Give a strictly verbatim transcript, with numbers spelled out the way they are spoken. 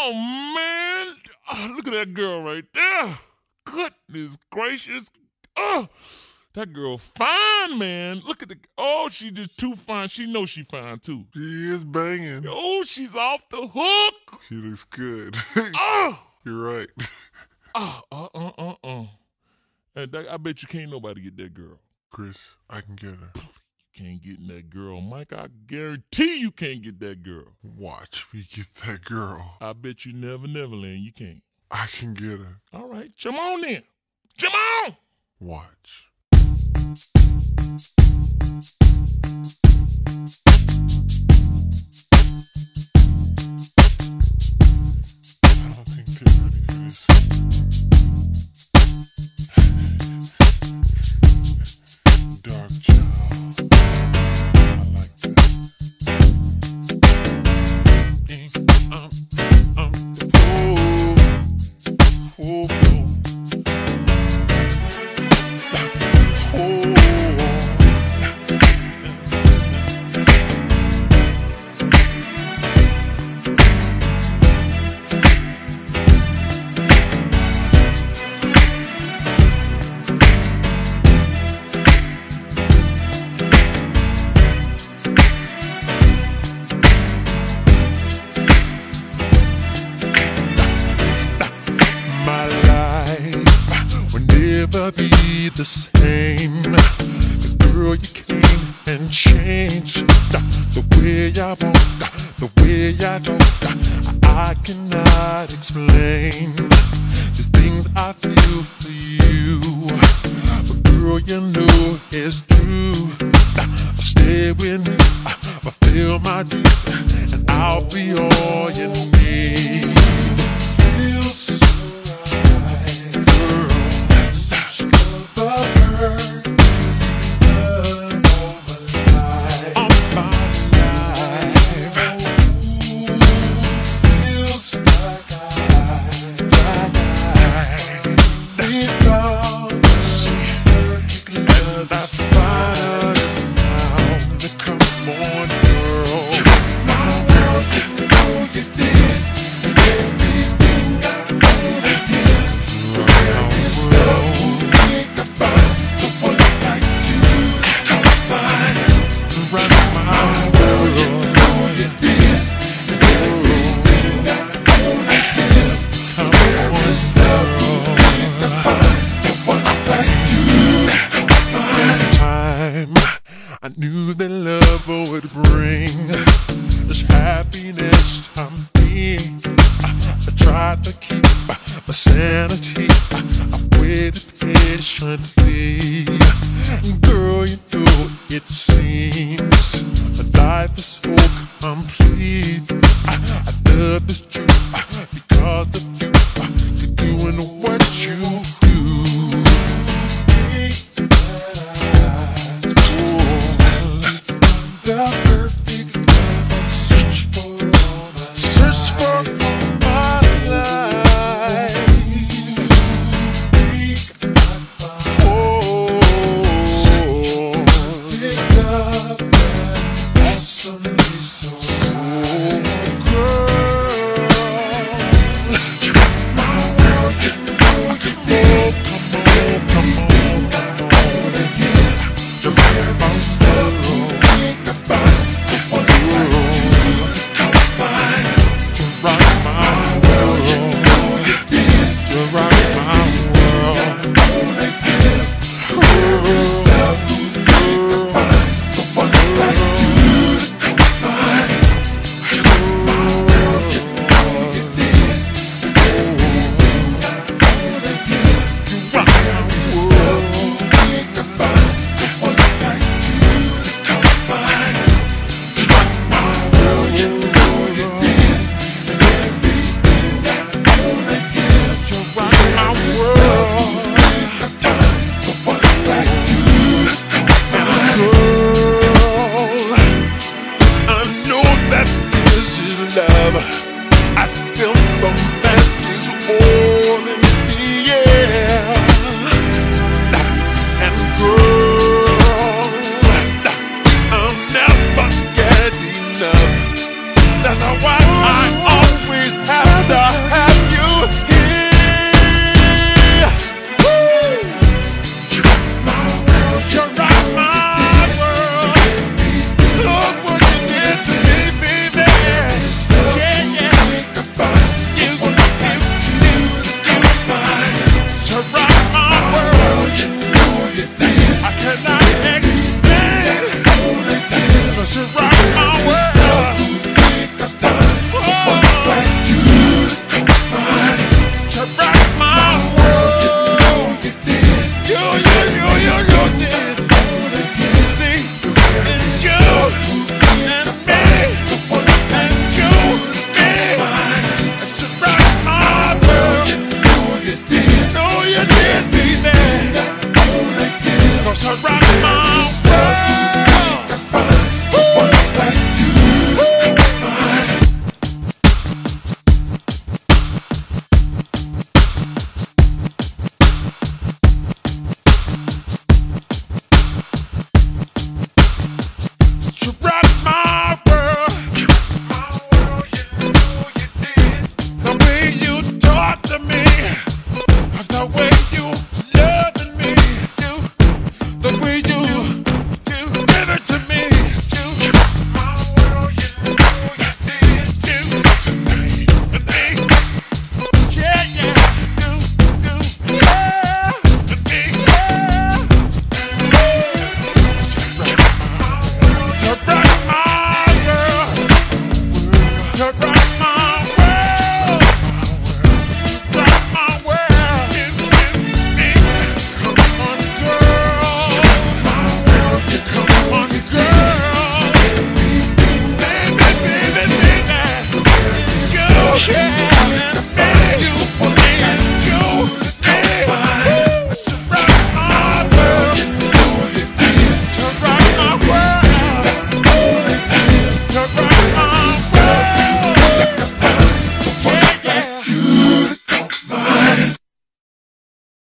Oh, man. Oh, look at that girl right there. Goodness gracious. Oh, that girl fine, man. Look at the, oh, she just too fine. She knows she fine, too. She is banging. Oh, she's off the hook. She looks good. Oh. You're right. Oh, uh, uh, uh, uh. And that, I bet you can't nobody get that girl. Chris, I can get her. You can't get that girl, Mike. I guarantee you can't get that girl. Watch me get that girl. I bet you never, never land. You can't. I can get her. All right, come on then. Come on. Watch. I don't think they're ready for this. Dark child. I like that. Um, um, oh, oh, oh. Never be the same. 'Cause girl, you came and changed the way I walk, the way I talk. I cannot explain the things I feel for you. But girl, you know it's true. I'll stay with you, I'll feel my dues, and I'll be all you need. Feels I knew that love would bring this happiness I'm being. I, I tried to keep my sanity. I waited patiently. Girl, you know it seems that life is so complete. I, I love this truth because of you. You're doing what you do. The perfect love, search for all my search for all my life. Oh, perfect love, that's awesomely so. Oh, girl. yeah.